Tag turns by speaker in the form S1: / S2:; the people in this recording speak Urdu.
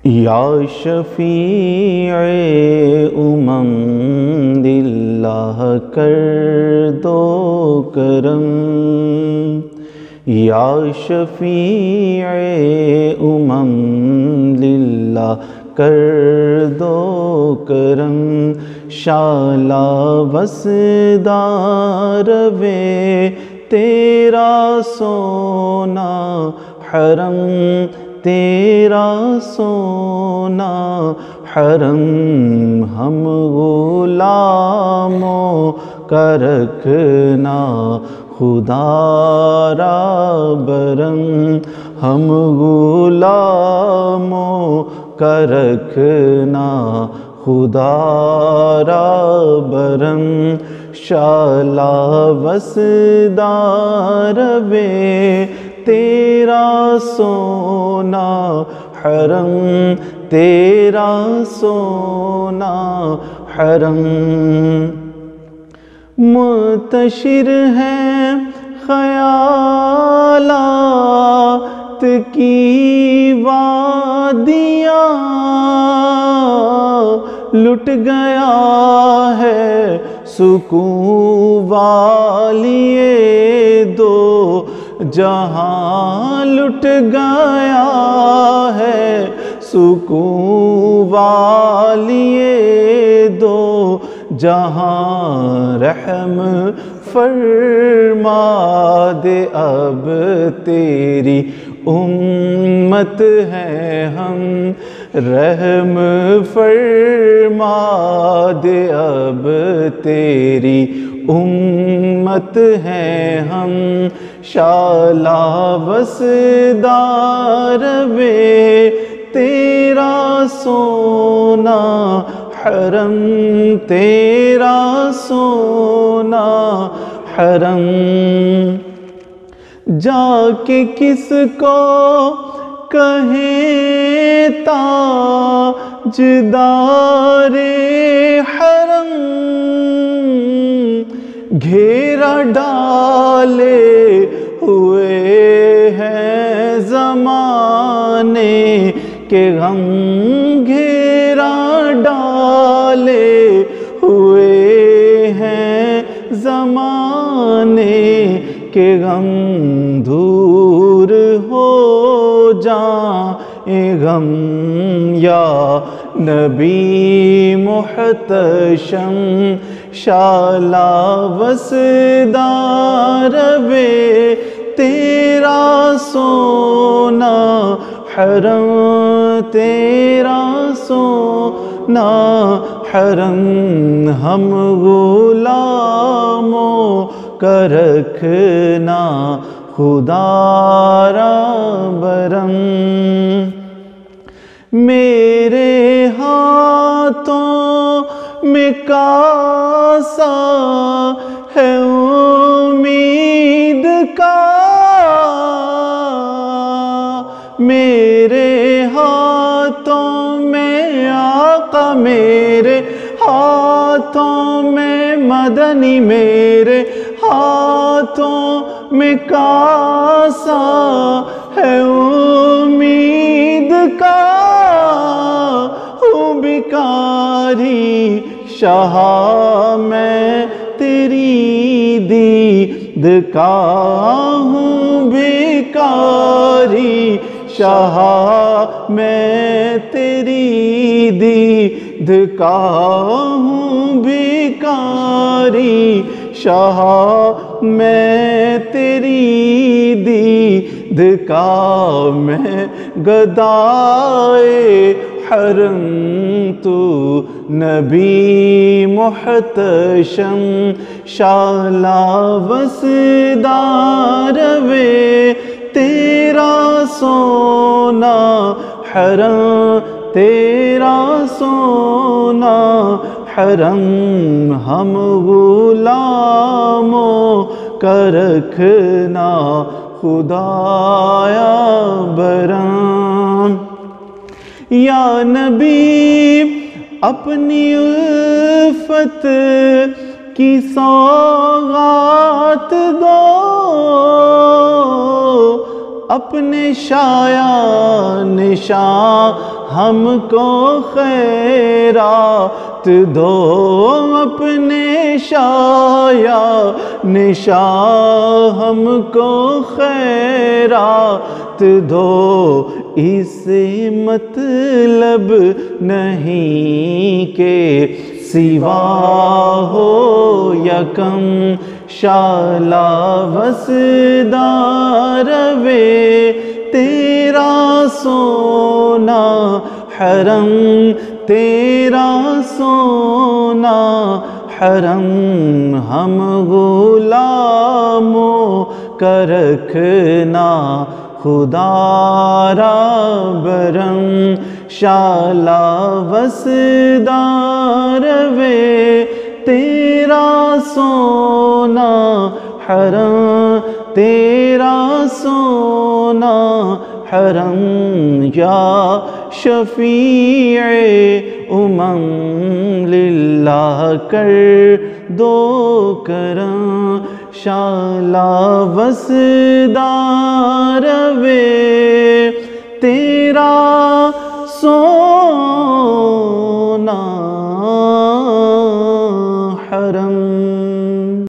S1: یا شفیع اللہ کر دو کرم، یا شفیع اللہ کر دو کرم، شالا وسدار وے تیرا سونا حرم، تیرا سونا حرم، ہم غلاموں کا رکھنا خدا را برم، ہم غلاموں کا رکھنا خدا را برم، شالا وسدار وے تیرا سونا حرم، تیرا سونا حرم، منتشر ہیں خیالات کی وادیاں، لٹ گیا ہے سکون والی دو جہاں، لٹ گیا ہے سکون والی دو جہاں، رحم فرما دے اب تیری امت ہیں ہم، رحم فرما دے اب تیری امت ہیں ہم، شالا وسدار وے تیرا سونا حرم، تیرا سونا حرم، جا کے کس کو کہیں تاجدار حرم، گھیرا ڈالے ہوئے ہیں زمانے کے غم، گھیرا ڈالے ہوئے ہیں زمانے کے غم، دور ہو جائیں غم یا نبی محتشم، شالا وسدار وے تیرا سونا حرم، تیرا سونا حرم، ہم غلاموں کا رکھنا خدا را برم، میرے ہاتھوں میں کاسا ہے امید کا، میرے ہاتھوں میں آقا، میرے ہاتھوں میں مدنی، میرے ہاتھوں میں کاسا ہے امید کا، ہوں بیکاری شاہ میں تیری دید کا، ہوں بیکاری شاہ میں تیری دید کا، ہوں بیکاری شاہ میں تیری دید کا، میں گدائے حرم تو نبی محتشم، شالا وسدار وے تیرا سونا حرم، تیرا سونا حرم، ہم غلاموں کا رکھنا خدایا برم، یا نبی اپنی الفت کی سوغات دو، اپنے شایان نشان ہم کو خیرات دو اپنے شایا نشاں ہم کو خیرات دو اس مطلب نہیں کہ سوا ہو یکم شالا وسدار وے تیرا سونا حرم تیرا سونا حرم ہم غلاموں کا رکھنا خدا را برم شالا وسدار وے تیرا سونا حرم تیرا سونا حرم یا شفیع امم للہ کر دو کرم شالا وسدار وے تیرا